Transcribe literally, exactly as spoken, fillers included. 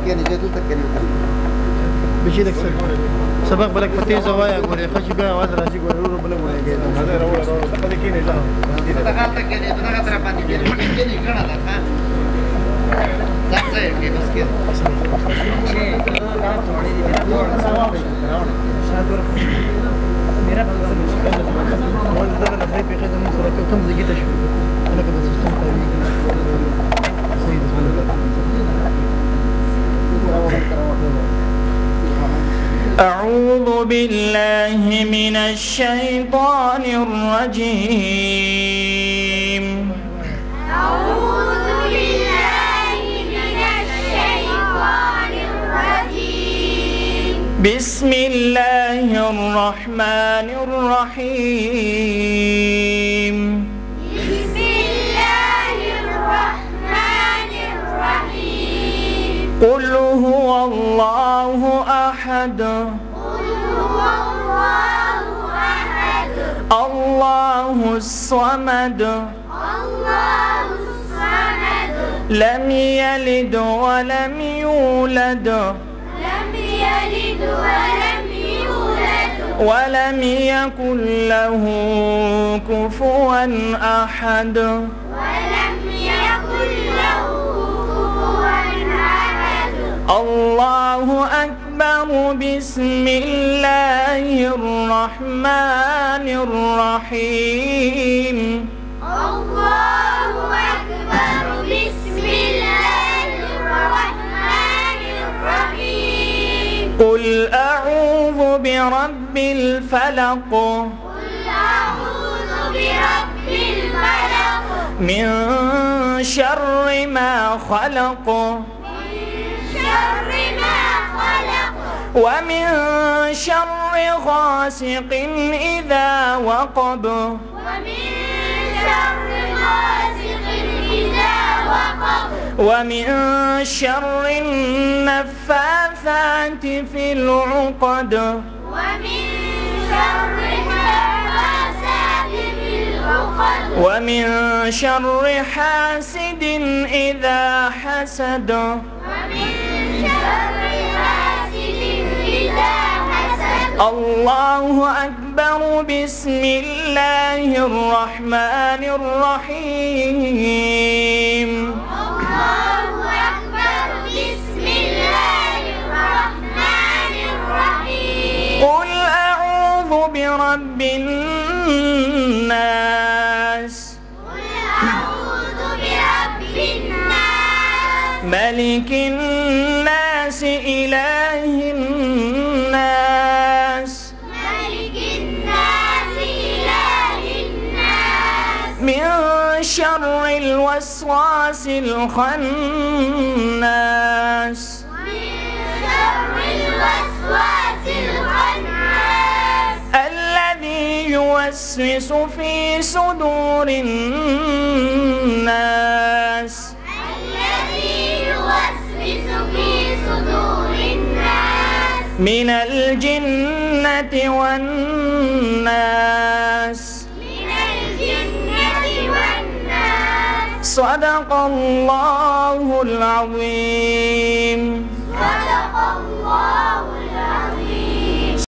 تكيني جاتو تكيني بشي لك سبق بلك فتي زوايا غوري خشي بها وادر راسي غوري رو بلك غوري هذا رو رو تقدي كيني لا تقال تكيني تقال ترى باندي كيني كيني كنا لا ها زعزع كي بس كده شيء انا थोड़ी मेरा बहुत ज़्यादा लग रही है कि मैं सोच रहा हूँ मुझे कितना शुरू अगर मैं सिस्टम का सही أعوذ بالله من الشيطان الرجيم أعوذ بالله من الشيطان الرجيم بسم الله الرحمن الرحيم بسم الله الرحمن الرحيم قل هو الله أحد قل هو الله أحد الله الصمد الله الصمد لم يلد ولم يولد لم يلد ولم يولد ولم يكن له كفوا أحد ولم يكن له كفوا أحد الله أكبر بسم الله الرحمن الرحيم الله أكبر بسم الله الرحمن الرحيم قل أعوذ برب الفلق قل أعوذ برب الفلق من شر ما خلق من شر ما خلق ومن شر غاسق إذا وقب ومن شر غاسق إذا وقب ومن شر النفاثات في العقد ومن شر النفاثات في العقد ومن شر حاسد إذا حسد ومن شر حاسد إذا حسد الله أكبر بسم الله الرحمن الرحيم الله أكبر بسم الله الرحمن الرحيم قل أعوذ برب الناس قل أعوذ برب الناس ملك الناس إله الناس ملك الناس إله الناس من شر الوسواس الخناس من شر الوسواس الخناس الذي يوسوس في صدور الناس الذي يوسوس في صدور الناس من الجنة والناس من الجنة والناس صدق الله العظيم.